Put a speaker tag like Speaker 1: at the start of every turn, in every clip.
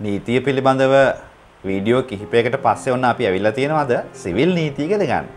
Speaker 1: නීතිය පිළිබඳව වීඩියෝ කිහිපයකට පස්සේ වුණ අපි ඇවිල්ලා තියෙනවාද සිවිල් නීතිය ඉගෙන ගන්න.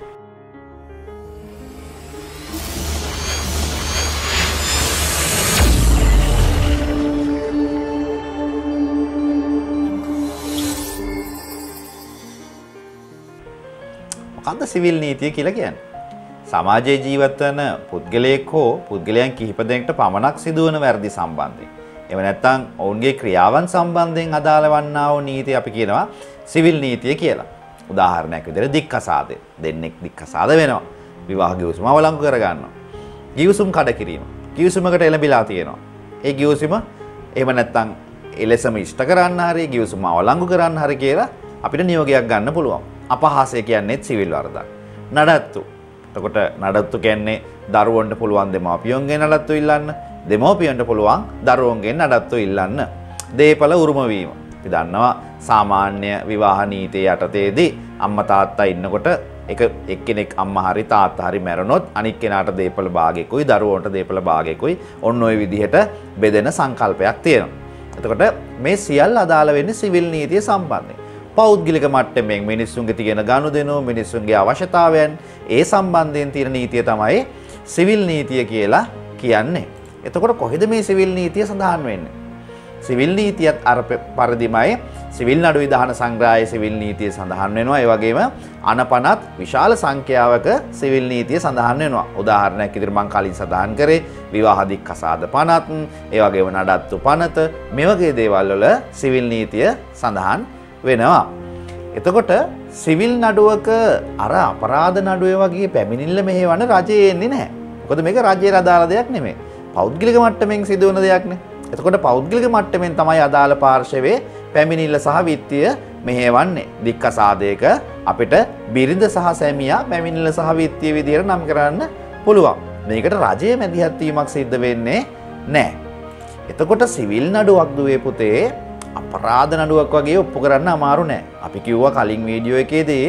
Speaker 1: මොකක්ද සිවිල් නීතිය කියලා කියන්නේ? සමාජයේ ජීවත් වන පුද්ගලයෙක් හෝ පුද්ගලයන් කිහිප දෙනෙක්ට පමණක් සිදුවන වැරදි සම්බන්ධයෙන් එහෙම නැත්නම් ඔවුන්ගේ ක්‍රියාවන් සම්බන්ධයෙන් අදාළ වන්නා වූ නීතිය අපි කියනවා සිවිල් නීතිය කියලා. උදාහරණයක් විදිහට දික්කසාදය. දෙන්නෙක් දික්කසාද වෙනවා. විවාහ ගිවිසුම අවලංගු කර ගන්නවා. ගිවිසුම් කඩ කිරීම. ගිවිසුමකට එළඹිලා තියෙනවා. ඒ ගිවිසුම එහෙම නැත්නම් එලෙසම ඉෂ්ට කරන්න හරි ගිවිසුම අවලංගු කරන්න හරි කියලා අපිට නියෝගයක් ගන්න පුළුවන්. අපහාසය කියන්නේ සිවිල් වරදක්. නඩත්තු. එතකොට නඩත්තු කියන්නේ දරුවන්ට පුළුවන් දෙමාපියන්ගෙන් නඩත්තු ඉල්ලන්න. දෙමෝපියන්ට පුළුවන් දරුවන්ගෙන් නඩත්තු ඉල්ලන්න. දේපල උරුම වීම. අපි දන්නවා සාමාන්‍ය විවාහ නීතිය යටතේදී අම්මා තාත්තා ඉන්නකොට එක්කෙනෙක් අම්මා හරි තාත්තා හරි මැරුණොත් අනික් කෙනාට දේපල භාගයකුයි දරුවන්ට දේපල භාගයකුයි ඔන්න ඔය විදිහට බෙදෙන සංකල්පයක් තියෙනවා. එතකොට මේ සියල්ල අදාළ වෙන්නේ සිවිල් නීතිය සම්බන්ධයෙන්. පෞද්ගලික මට්ටමින් මිනිස්සුන්ගේ තියෙන ගනුදෙනු මිනිස්සුන්ගේ අවශ්‍යතාවයන් ඒ සම්බන්ධයෙන් තියෙන නීතිය තමයි සිවිල් නීතිය කියලා කියන්නේ. එතකොට කොහෙද මේ සිවිල් නීතිය සඳහන් වෙන්නේ? සිවිල් නීතියත් අර පරිදිමයි සිවිල් නඩු විධාන සංග්‍රහයේ සිවිල් නීතිය සඳහන් වෙනවා. ඒ වගේම අනපනත් විශාල සංඛ්‍යාවක සිවිල් නීතිය සඳහන් වෙනවා. උදාහරණයක් විදිහට මම කලින් සඳහන් කරේ විවාහ දික්කසාද පනත්, ඒ වගේම නඩත්තු පනත මේ වගේ දේවල් වල සිවිල් නීතිය සඳහන් වෙනවා. එතකොට සිවිල් නඩුවක අර අපරාධ නඩුවේ වගේ පැමිණිල්ල මෙහෙවන රජයේ එන්නේ නැහැ. මොකද මේක රජයේ අදාළ දෙයක් නෙමෙයි. පෞද්ගලික මට්ටමින් සිදුවන දෙයක්නේ. එතකොට පෞද්ගලික මට්ටමින් තමයි අදාළ පාර්ශවයේ පැමිණිල්ල සහ විත්තිය මෙහෙවන්නේ. දික්කසාදයක අපිට බිරිඳ සහ සැමියා පැමිණිල්ල සහ විත්තිය විදියට නම් කරන්න පුළුවන්. මේකට රජයේ මැදිහත් වීමක් සිද්ධ වෙන්නේ නැහැ. එතකොට සිවිල් නඩුවක් දුවේ පුතේ අපරාධ නඩුවක් වගේ ඔප්පු කරන්න අමාරු නෑ. අපි කිව්වා කලින් වීඩියෝ එකේදී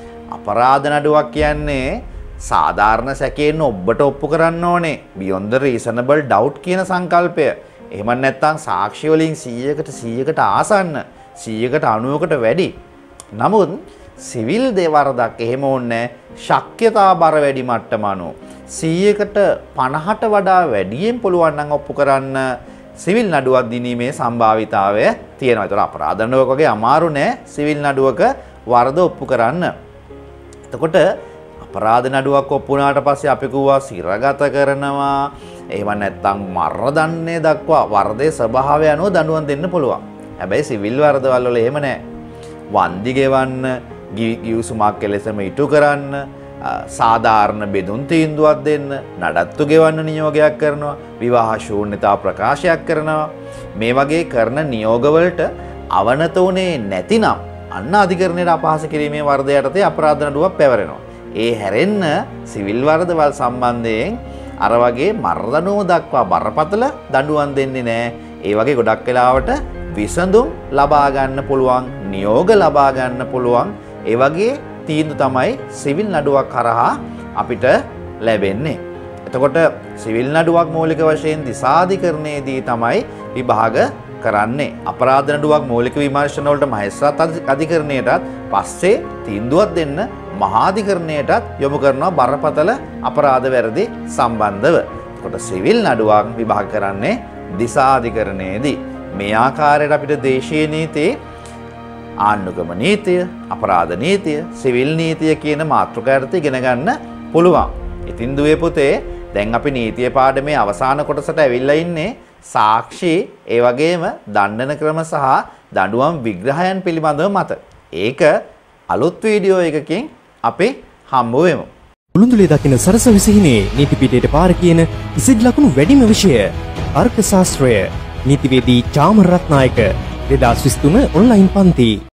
Speaker 1: අපරාධ නඩුවක් කියන්නේ සාධාරණ සැකයෙන් ඔබට ඔප්පු කරන්න ඕනේ beyond the reasonable doubt කියන සංකල්පය. එහෙම නැත්නම් සාක්ෂි වලින් 100කට ආසන්න 190කට වැඩි. නමුත් සිවිල් දේවරදක් එහෙම ඕනේ ශක්්‍යතා බර වැඩි මට්ටම අනුව 100කට 50ට වඩා වැඩියෙන් පුළුවන් නම් ඔප්පු කරන්න සිවිල් නඩුවක් දිනීමේ සම්භාවිතාවය තියෙනවා. ඒතර අපරාධ නඩුවක වගේ අමාරු නෑ සිවිල් නඩුවක වරද ඔප්පු කරන්න. එතකොට අපරාධ නඩුවක් ඔප්පු වුණාට පස්සේ අපි කිව්වා සිරගත කරනවා. එහෙම නැත්නම් මරණ දණ්ඩනය දක්වා වරදේ ස්වභාවය අනුව දඬුවම් දෙන්න පුළුවන්. හැබැයි සිවිල් වරදවල් වල එහෙම නෑ. වන්දි ගෙවන්න, ගිවිසුමක් කෙලෙසම ඉටු කරන්න, සාධාරණ බෙදුම් තීන්දුවක් දෙන්න, නඩත්තු ගෙවන්න නියෝගයක් කරනවා, විවාහ ශූන්‍යතා ප්‍රකාශයක් කරනවා. මේ වගේ කරන නියෝගවලට අවනත උනේ නැතිනම් අන්න අධිකරණයට අපහාස කිරීමේ වරද යටතේ අපරාධ නඩුවක් පැවරෙනවා. ඒ හැරෙන්න සිවිල් වරදවල් සම්බන්ධයෙන් අර වගේ මරණනුව දක්වා බරපතල දඬුවම් දෙන්නේ නැහැ. ඒ වගේ ගොඩක් වෙලාවට විසඳුම් ලබා ගන්න පුළුවන්, නියෝග ලබා ගන්න පුළුවන්. ඒ වගේ තීන්දුව තමයි සිවිල් නඩුවක් කරහා අපිට ලැබෙන්නේ. එතකොට සිවිල් නඩුවක් මූලික වශයෙන් දිසාධිකරණයේදී තමයි විභාග කරන්නේ. අපරාධ නඩුවක් මූලික විමර්ශන වලට මහේස්ත්‍රාත් අධිකරණයටත් පස්සේ තීන්දුවක් දෙන්න මහාධිකරණයටත් යොමු කරනවා බරපතල අපරාධ වැරදි සම්බන්ධව. එතකොට සිවිල් නඩුවක් විභාග කරන්නේ දිසාධිකරණයේදී. මේ ආකාරයට අපිට දේශීය නීතියේ ආණ්ඩුක්‍රම නීතිය, අපරාධ නීතිය, සිවිල් නීතිය කියන මාතෘකා යටතේ ඉගෙන ගන්න පුළුවන්. ඉතින් දුවේ පුතේ දැන් අපි නීතිය පාඩමේ අවසාන කොටසට ඇවිල්ලා ඉන්නේ සාක්ෂි ඒ වගේම දණ්ඩන ක්‍රම සහ දඬුවම් විග්‍රහයන් පිළිබඳව මත. ඒක අලුත් වීඩියෝ එකකින් අපි හම්බ වෙමු.
Speaker 2: උළුඳුලේ දකින්න සරස විසහිනේ නීති පිටේට පාර කියන ඉසිඩ් ලකුණු වැඩිම විෂය අර්ථ ශාස්ත්‍රය නීතිවේදී චාමර රත්නායක 2023 ඔන්ලයින් පන්ති